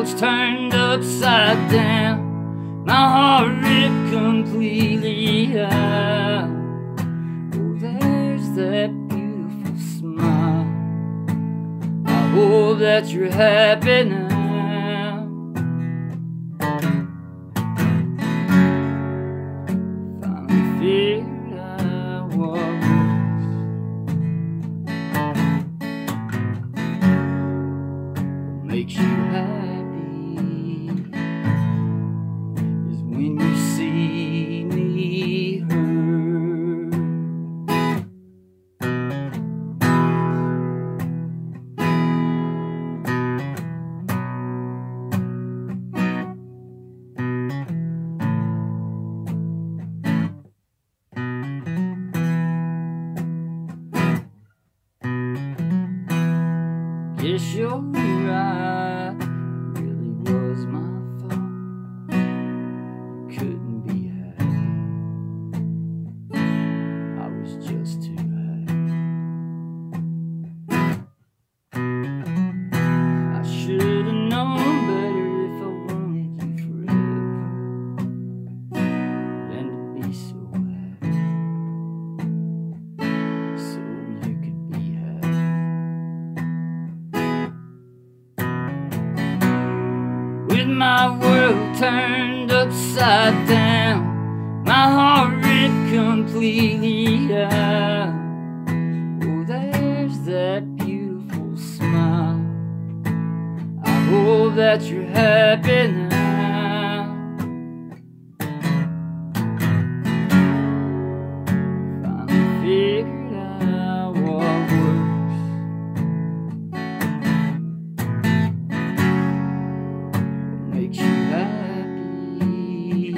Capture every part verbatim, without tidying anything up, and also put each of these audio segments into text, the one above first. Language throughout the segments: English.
world's turned upside down, my heart ripped completely out. Oh, there's that beautiful smile. I hope that you're happy now. Finally figured out what makes you happy is when you see me hurt. Guess you're right, it really was my fault. Couldn't be happy, I was just too happy. I should've known better if I wanted you forever than to be so happy, so you could be happy. With my world turned upside down, my heart ripped completely out. Oh, there's that beautiful smile. I hope that you're happy now. Finally figured out what works. Makes you happy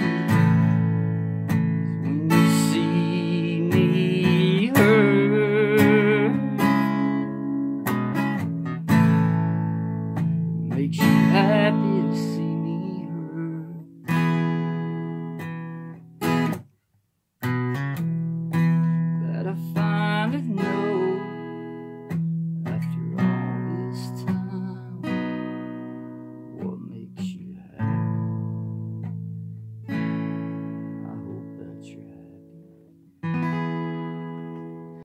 is when you see me hurt. Makes you happy